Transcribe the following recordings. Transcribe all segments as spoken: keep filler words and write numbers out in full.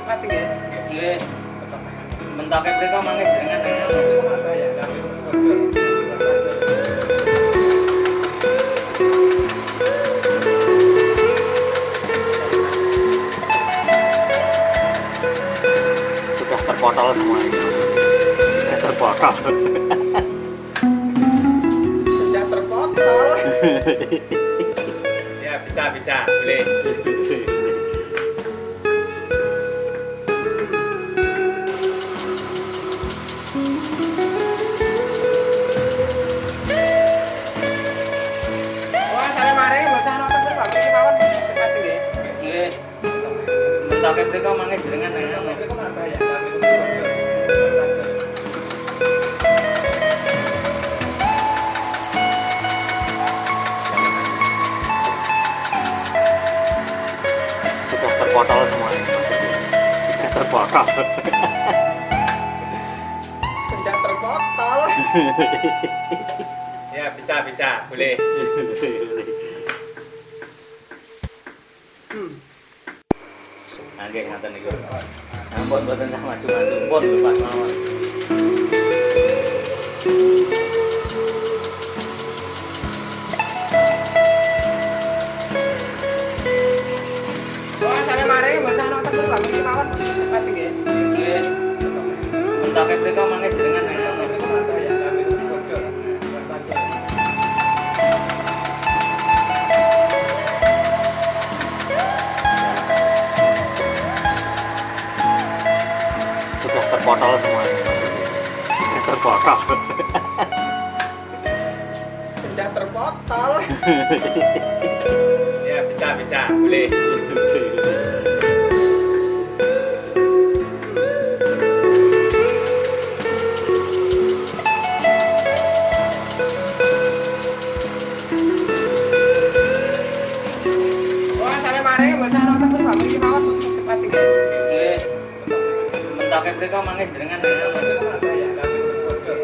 Macet nggih. Nggih. Mentoke mriko mangke jenengan nang Ya, kami sudah terpotol semua ini. Sudah terpotol. sudah terpotol. Ya, bisa bisa, boleh. Wah, sampe mari bosah nonton terus Pak iki mawon macet nggih. Nggih. Mentoke mriko mangke jenengan nang Ya, kami sudah terpotol semua ini. Sudah terpotol. sudah terpotol. Ya, bisa bisa, boleh. Hmm. Nggih ngoten niku. Ampun mboten sah maju-maju pun pas mawon. Wah, sampe mari bosah nonton terus Pak iki mawon macet nggih. Nggih. Mentoke mriko mangke jenengan nang Ya, kami bodol. sudah terpotol semua ini. Sudah terpotol. Sudah terpotol. Ya, bisa bisa, boleh. Wah, sampe mari bosah nonton terus Pak iki mawon macet nggih. Nggih. Mentoke mriko mangke jenengan nang Ya, kami bodol.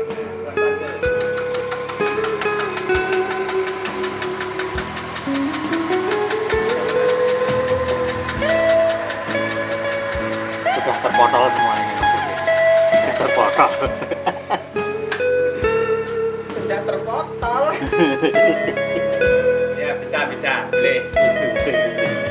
sudah terpotol semua ini. Sudah terpotol. Sudah terpotol. Ya, bisa bisa, boleh.